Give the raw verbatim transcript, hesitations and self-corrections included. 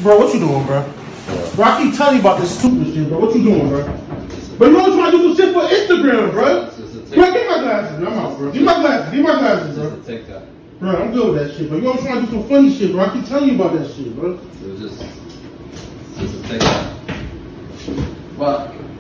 Bro, what you doing, bro? Bro, I keep telling you about this stupid shit, bro. What you doing, bro? But you don't try to do some shit for Instagram, bro. Bro, give my glasses, bro. I'm out, bro. Give my glasses. Give my glasses, bro. Just a TikTok. Bro, I'm good with that shit, bro. You don't try to do some funny shit, bro. I keep telling you about that shit, bro. It was just, just a TikTok. Fuck.